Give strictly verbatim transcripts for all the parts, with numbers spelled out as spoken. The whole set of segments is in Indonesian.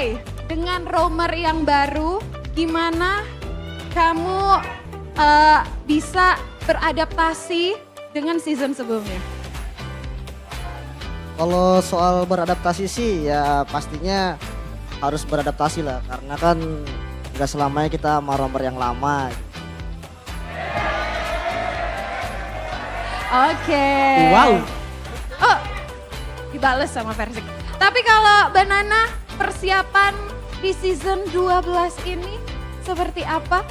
Clay, dengan roamer yang baru, gimana kamu uh, bisa beradaptasi dengan season sebelumnya? Kalau soal beradaptasi sih ya pastinya harus beradaptasi lah. Karena kan nggak selamanya kita sama roamer yang lama. Oke. Wow. Oh, dibales sama Persik. Tapi kalau Banana, persiapan di season dua belas ini seperti apa?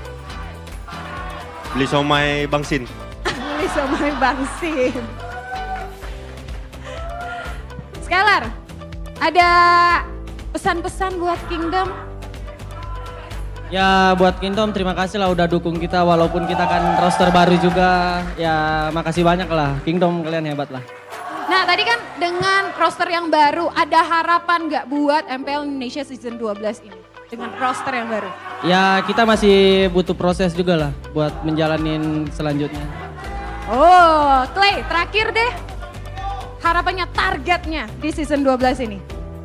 Beli somai Bang Sin. Beli somai Bang Sin. Scalar, ada pesan-pesan buat Kingdom? Ya buat Kingdom terima kasih lah udah dukung kita walaupun kita kan roster baru juga. Ya makasih banyak lah Kingdom, kalian hebat lah. Nah tadi kan dengan roster yang baru ada harapan nggak buat M P L Indonesia season dua belas ini? Dengan roster yang baru? Ya kita masih butuh proses juga lah buat menjalanin selanjutnya. Oh Clay terakhir deh, harapannya targetnya di season dua belas ini?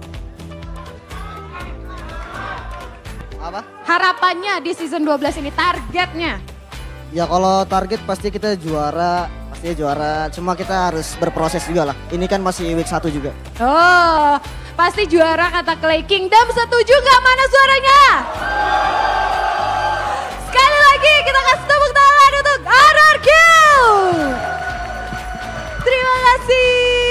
Apa? Harapannya di season dua belas ini, targetnya? Ya kalau target pasti kita juara, pasti juara. Cuma kita harus berproses juga lah. Ini kan masih week satu juga. Oh, pasti juara kata Clay. Kingdom setuju nggak? Mana suaranya? Sekali lagi kita kasih tepuk tangan untuk R R Q. Terima kasih.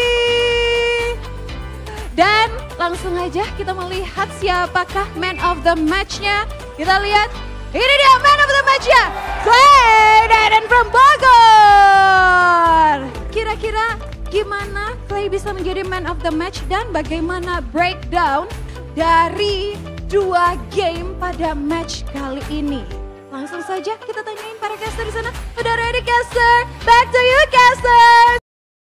Dan langsung aja kita melihat siapakah man of the match-nya. Kita lihat, ini dia man of the match-nya, Clay Daden from Bogor. Kira-kira gimana Clay bisa menjadi man of the match dan bagaimana breakdown dari dua game pada match kali ini. Langsung saja kita tanyain para caster di sana. Udah ready caster? Back to you caster!